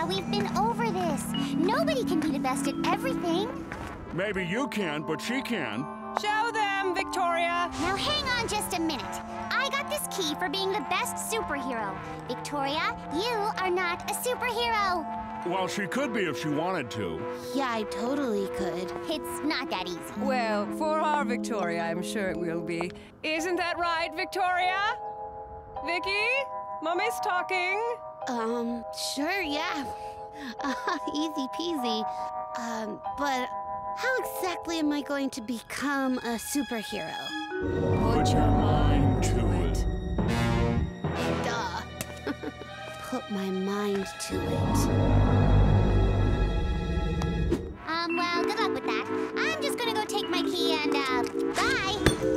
we've been over this. Nobody can be the best at everything. Maybe you can, but she can. Show them, Victoria. Now hang on just a minute. I got this key for being the best superhero. Victoria, you are not a superhero. Well, she could be if she wanted to. Yeah, I totally could. It's not that easy. Well, for our Victoria, I'm sure it will be. Isn't that right, Victoria? Vicky? Mommy's talking. Sure, yeah. Easy peasy. But how exactly am I going to become a superhero? Put your mind to it. Duh. Put my mind to it. Well, good luck with that. I'm just gonna go take my key and, bye.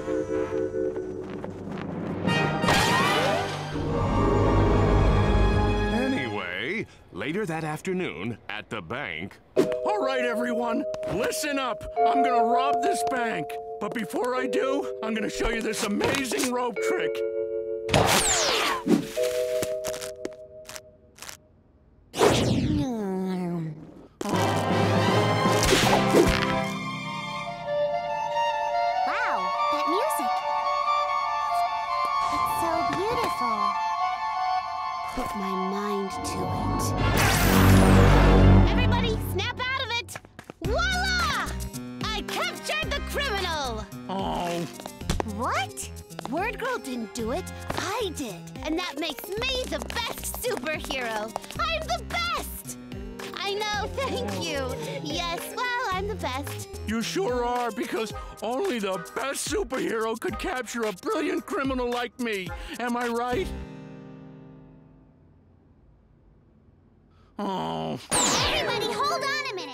Anyway, later that afternoon, at the bank... All right, everyone, listen up. I'm gonna rob this bank. But before I do, I'm gonna show you this amazing rope trick. Wow, that music. It's so beautiful. Put my mind to it. Everybody, snap out of it! Voila! I captured the criminal! Oh. What? WordGirl didn't do it, I did. And that makes me the best superhero. I'm the best! I know, thank you. Yes, well, I'm the best. You sure are, because only the best superhero could capture a brilliant criminal like me. Am I right? Oh. Everybody, hold on a minute.